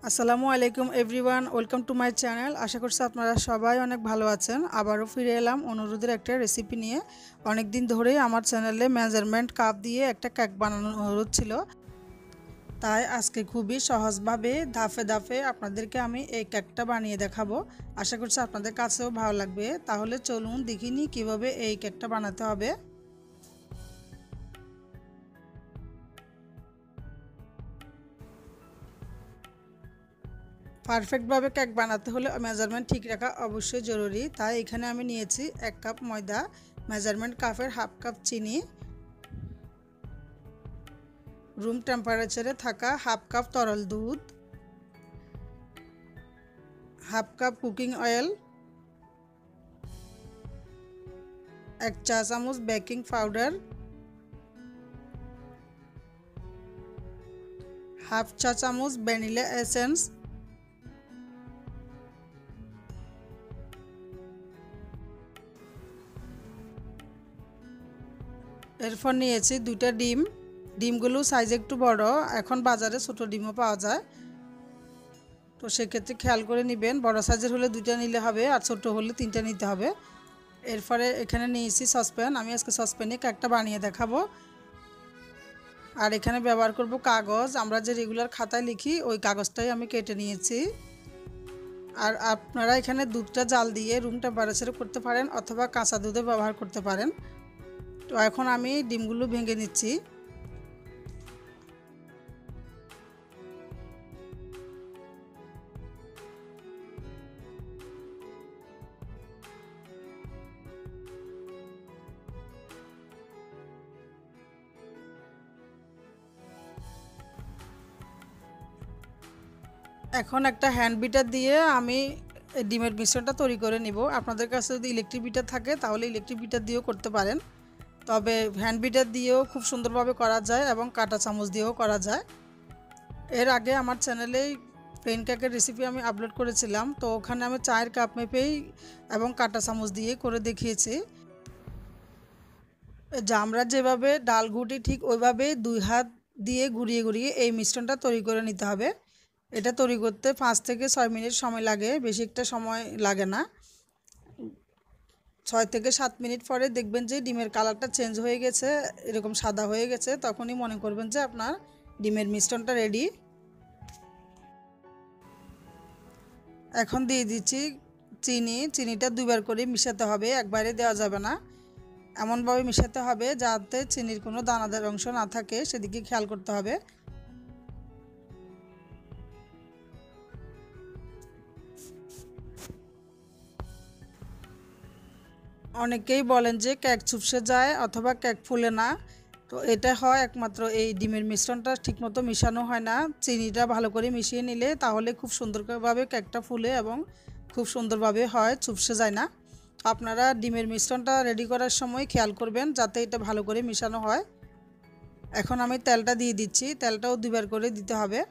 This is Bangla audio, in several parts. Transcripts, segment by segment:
আসসালামু আলাইকুম everyone, welcome to my channel. আশা করছি আপনারা সবাই অনেক ভালো আছেন। আবারও ফিরে এলাম অনুরোধের একটা রেসিপি নিয়ে। অনেক দিন ধরেই আমার চ্যানেলে মেজারমেন্ট কাপ দিয়ে একটা কেক বানানোর অনুরোধ ছিল, তাই আজকে খুবই সহজভাবে ধাপে ধাপে আপনাদেরকে আমি এই কেকটা বানিয়ে দেখাবো। আশা করছি আপনাদের কাছেও ভালো লাগবে। তাহলে চলুন দেখিনি কিভাবে এই কেকটা বানাতে হবে। পারফেক্টভাবে কেক বানাতে হলে মেজারমেন্ট ঠিক রাখা অবশ্যই জরুরি। তাই এখানে আমি নিয়েছি 1 কাপ ময়দা, মেজারমেন্ট কাপের হাফ কাপ চিনি, রুম টেম্পারেচারে থাকা হাফ কাপ তরল দুধ, হাফ কাপ কুকিং অয়েল, 1 চা চামচ বেকিং পাউডার, হাফ চা চামচ ভ্যানিলা এসেন্স, এরপর নিয়েছি 2টা ডিম। ডিমগুলো সাইজ একটু বড়, এখন বাজারে ছোট ডিমও পাওয়া যায়, তো সেক্ষেত্রে খেয়াল করে নেবেন। বড় সাইজের হলে 2টা নিলে হবে, আর ছোট হলে 3টা নিতে হবে। এরপরে এখানে নিয়েছি সসপ্যান। আমি আজকে সসপ্যানে কেকটা বানিয়ে দেখাবো। আর এখানে ব্যবহার করব কাগজ, আমরা যে রেগুলার খাতায় লিখি ওই কাগজটাই আমি কেটে নিয়েছি। আর আপনারা এখানে দুধটা জাল দিয়ে রুম টেম্পারেচারে করতে পারেন, অথবা কাঁচা দুধে ব্যবহার করতে পারেন। তো এখন আমি ডিমগুলো ভেঙে নিচ্ছি। এখন একটা হ্যান্ড বিটার দিয়ে আমি ডিমের মিশ্রণটা তৈরি করে নিব। আপনাদের কাছে যদি ইলেকট্রিক বিটার থাকে তাহলে ইলেকট্রিক বিটার দিয়েও করতে পারেন, তবে হ্যান্ড বিটার দিয়েও খুব সুন্দরভাবে করা যায় এবং কাঁটা চামচ দিয়েও করা যায়। এর আগে আমার চ্যানেলে প্লেন কেকের রেসিপি আমি আপলোড করেছিলাম, তো ওখানে আমি চায়ের কাপ মেপেই এবং কাঁটা চামচ দিয়ে করে দেখিয়েছি। আমরা যেভাবে ডাল ঘুটি ঠিক ওইভাবে 2 হাত দিয়ে ঘুরিয়ে ঘুরিয়ে এই মিশ্রণটা তৈরি করে নিতে হবে। এটা তৈরি করতে 5 থেকে 6 মিনিট সময় লাগে, বেশি একটা সময় লাগে না। 6 থেকে 7 মিনিট পরে দেখবেন যে ডিমের কালারটা চেঞ্জ হয়ে গেছে, এরকম সাদা হয়ে গেছে, তখনই মনে করবেন যে আপনার ডিমের মিশ্রণটা রেডি। এখন দিয়ে দিচ্ছি চিনিটা 2বার করে মিশাতে হবে, একবারে দেওয়া যাবে না। এমনভাবে মিশাতে হবে যাতে চিনির কোনো দানাদার অংশ না থাকে, সেদিকে খেয়াল করতে হবে। অনেকেই বলেন যে কেক চুপসে যায় অথবা কেক ফুলে না, তো এটা হয় একমাত্র এই ডিমের মিশ্রণটা ঠিকমতো মিশানো হয় না। চিনিটা ভালো করে মিশিয়ে নিলে তাহলে খুব সুন্দরভাবে কেকটা ফুলে এবং খুব সুন্দরভাবে হয়, চুপসে যায় না। আপনারা ডিমের মিশ্রণটা রেডি করার সময় খেয়াল করবেন যাতে এটা ভালো করে মিশানো হয়। এখন আমি তেলটা দিয়ে দিচ্ছি, তেলটাও 2বার করে দিতে হবে।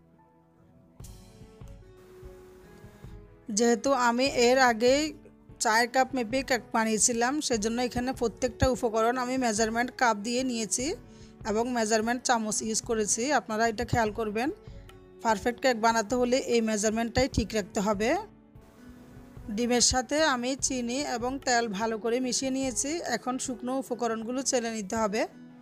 যেহেতু আমি এর আগেই চায়ের কাপ মেপে কেক বানিয়েছিলাম, সেজন্য এখানে প্রত্যেকটা উপকরণ আমি মেজারমেন্ট কাপ দিয়ে নিয়েছি এবং মেজারমেন্ট চামচ ইউজ করেছি। আপনারা এটা খেয়াল করবেন, পারফেক্ট কেক বানাতে হলে এই মেজারমেন্টটাই ঠিক রাখতে হবে। ডিমের সাথে আমি চিনি এবং তেল ভালো করে মিশিয়ে নিয়েছি। এখন শুকনো উপকরণগুলো চেলে নিতে হবে।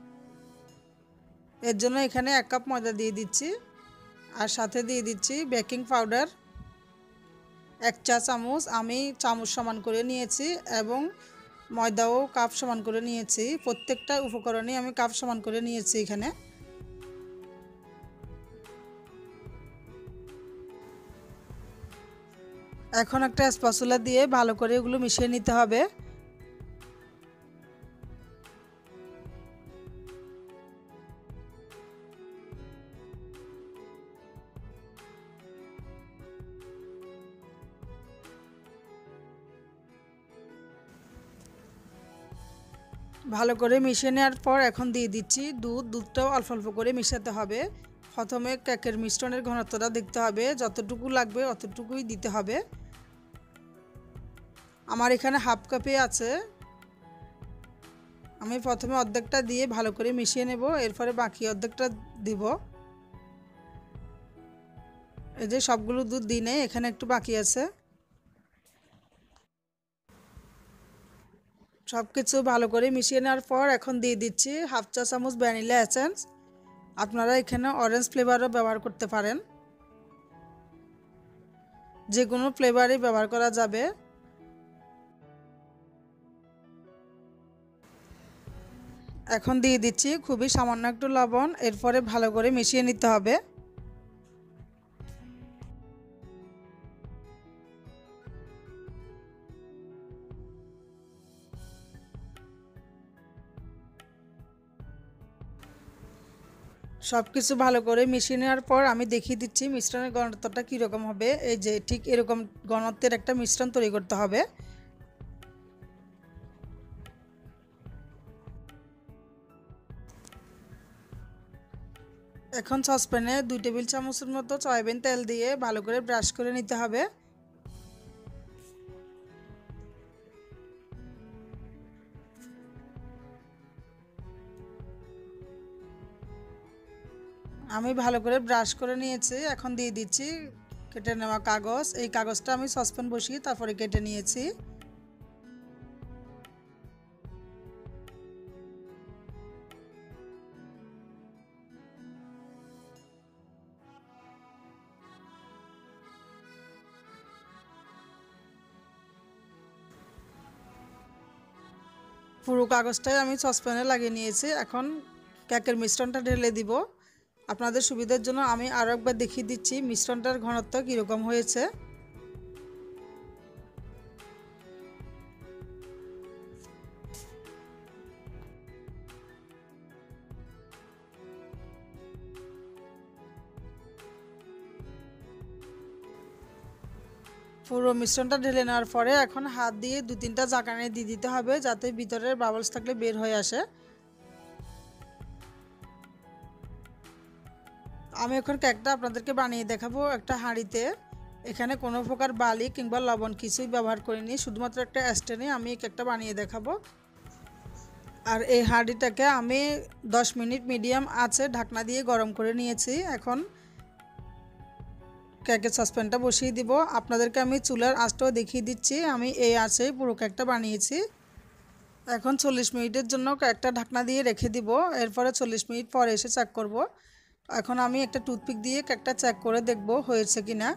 এর জন্য এখানে 1 কাপ ময়দা দিয়ে দিচ্ছি, আর সাথে দিয়ে দিচ্ছি বেকিং পাউডার 1 চা চামচ। আমি চামচ সমান করে নিয়েছি এবং ময়দাও কাপ সমান করে নিয়েছি। প্রত্যেকটা উপকরণই আমি কাপ সমান করে নিয়েছি এখানে। এখন একটা স্প্যাচুলা দিয়ে ভালো করে এগুলো মিশিয়ে নিতে হবে। ভালো করে মিশিয়ে নেওয়ার পর এখন দিয়ে দিচ্ছি দুধটাও অল্প অল্প করে মিশাতে হবে। প্রথমে কেকের মিশ্রণের ঘনত্বটা দেখতে হবে, যতটুকু লাগবে অতটুকুই দিতে হবে। আমার এখানে হাফ কাপে আছে, আমি প্রথমে অর্ধেকটা দিয়ে ভালো করে মিশিয়ে নেব, এরপরে বাকি অর্ধেকটা দিব। এই যে সবগুলো দুধ দিই নেই, এখানে একটু বাকি আছে। সব কিছু ভালো করে মিশিয়ে নেওয়ার পর এখন দিয়ে দিচ্ছি হাফ চা চামচ ভ্যানিলা এসেন্স। আপনারা এখানে অরেঞ্জ ফ্লেভারও ব্যবহার করতে পারেন, যে কোনো ফ্লেভারই ব্যবহার করা যাবে। এখন দিয়ে দিচ্ছি খুবই সামান্য একটু লবণ, এরপরে ভালো করে মিশিয়ে নিতে হবে। সব কিছু ভালো করে মিশিয়ে নেওয়ার পর আমি দেখিয়ে দিচ্ছি মিশ্রণের ঘনত্বটা কীরকম হবে। এই যে ঠিক এরকম ঘনত্বের একটা মিশ্রণ তৈরি করতে হবে। এখন সসপ্যানে 2 টেবিল চামচের মতো সয়াবিন তেল দিয়ে ভালো করে ব্রাশ করে নিতে হবে। আমি ভালো করে ব্রাশ করে নিয়েছি। এখন দিয়ে দিচ্ছি কেটে নেওয়া কাগজ। এই কাগজটা আমি সসপ্যান বসিয়ে তারপরে কেটে নিয়েছি। পুরো কাগজটাই আমি সসপ্যানে লাগিয়ে নিয়েছি। এখন কেকের মিশ্রণটা ঢেলে দিব। আপনাদের সুবিধার জন্য আমি আরও একবার দেখিয়ে দিচ্ছি মিশ্রণটার ঘনত্ব কীরকম হয়েছে। পুরো মিশ্রণটা ঢেলে নেওয়ার পরে এখন হাত দিয়ে 2-3টা ঝাঁকানি দিয়ে দিতে হবে, যাতে ভিতরের বাবলস থাকলে বের হয়ে আসে। আমি এখন কেকটা আপনাদেরকে বানিয়ে দেখাবো একটা হাঁড়িতে। এখানে কোনো প্রকার বালি কিংবা লবণ কিছুই ব্যবহার করিনি, শুধুমাত্র একটা স্ট্যান্ডে আমি এই কেকটা বানিয়ে দেখাবো। আর এই হাঁড়িটাকে আমি 10 মিনিট মিডিয়াম আঁচে ঢাকনা দিয়ে গরম করে নিয়েছি। এখন কেকের সসপ্যানটা বসিয়ে দিব। আপনাদেরকে আমি চুলার আঁচটাও দেখিয়ে দিচ্ছি। আমি এই আঁচেই পুরো কেকটা বানিয়েছি। এখন 40 মিনিটের জন্য কেকটা ঢাকনা দিয়ে রেখে দিব। এরপরে 40 মিনিট পরে এসে চেক করব। এখন আমি একটা টুথপিক দিয়ে কেকটা চেক করে দেখব হয়েছে কিনা।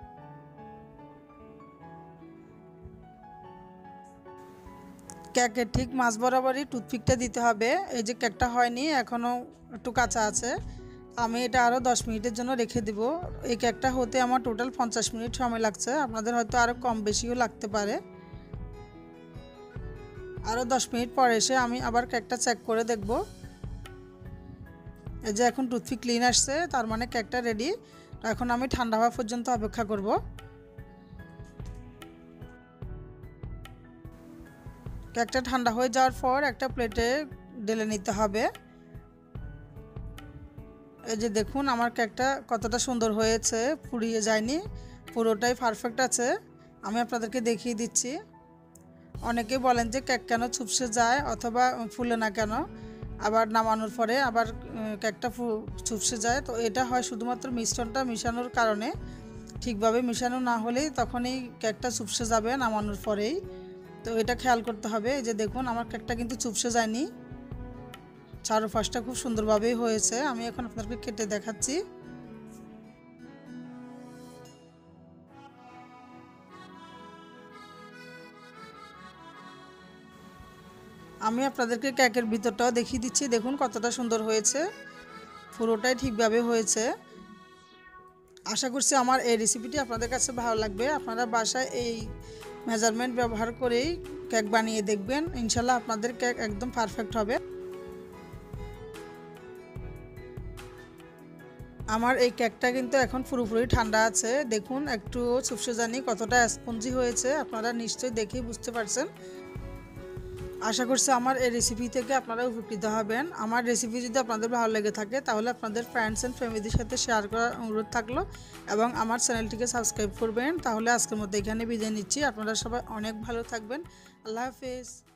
কেকের ঠিক মাঝ বরাবরই টুথপিকটা দিতে হবে। এই যে কেকটা হয়নি, এখনও একটু কাঁচা আছে। আমি এটা আরও 10 মিনিটের জন্য রেখে দিব। এই কেকটা হতে আমার টোটাল 50 মিনিট সময় লাগছে, আপনাদের হয়তো আরও কম বেশিও লাগতে পারে। আরও 10 মিনিট পর এসে আমি আবার কেকটা চেক করে দেখব। এই যে এখন টুথপিক ক্লিন আসছে, তার মানে কেকটা রেডি। এখন আমি ঠান্ডা হওয়া পর্যন্ত অপেক্ষা করব। কেকটা ঠান্ডা হয়ে যাওয়ার পর একটা প্লেটে ঢেলে নিতে হবে। এই যে দেখুন আমার কেকটা কতটা সুন্দর হয়েছে, পুড়িয়ে যায়নি, পুরোটাই পারফেক্ট আছে। আমি আপনাদেরকে দেখিয়ে দিচ্ছি। অনেকে বলেন যে কেক কেন চুপসে যায় অথবা ফুলে না কেন, আবার নামানোর পরে আবার কেকটা চুপসে যায়। তো এটা হয় শুধুমাত্র মিশ্রণটা মিশানোর কারণে। ঠিকভাবে মিশানো না হলেই তখনই কেকটা চুপসে যাবে নামানোর পরেই। তো এটা খেয়াল করতে হবে। এই যে দেখুন আমার কেকটা কিন্তু চুপসে যায়নি, চারপাশটা খুব সুন্দরভাবেই হয়েছে। আমি এখন আপনাদেরকে কেটে দেখাচ্ছি। আমি আপনাদেরকে কেকের ভিতরটাও দেখিয়ে দিচ্ছি। দেখুন কতটা সুন্দর হয়েছে, পুরোটাই ঠিকভাবে হয়েছে। আশা করছি আমার এই রেসিপিটি আপনাদের কাছে ভালো লাগবে। আপনারা বাসায় এই মেজারমেন্ট ব্যবহার করেই কেক বানিয়ে দেখবেন, ইনশাল্লাহ আপনাদের কেক একদম পারফেক্ট হবে। আমার এই কেকটা কিন্তু এখন পুরোপুরি ঠান্ডা আছে। দেখুন একটু চুপসে জানি কতটা স্পঞ্জি হয়েছে, আপনারা নিশ্চয়ই দেখেই বুঝতে পারছেন। আশা করছি আমার এই রেসিপি থেকে আপনারা উপকৃত হবেন। আমার রেসিপি যদি আপনাদের ভালো লেগে থাকে তাহলে আপনাদের ফ্রেন্ডস অ্যান্ড ফ্যামিলির সাথে শেয়ার করার অনুরোধ থাকলো এবং আমার চ্যানেলটিকে সাবস্ক্রাইব করবেন। তাহলে আজকের মধ্যে এখানে বিদায় নিচ্ছি। আপনারা সবাই অনেক ভালো থাকবেন। আল্লাহ হাফেজ।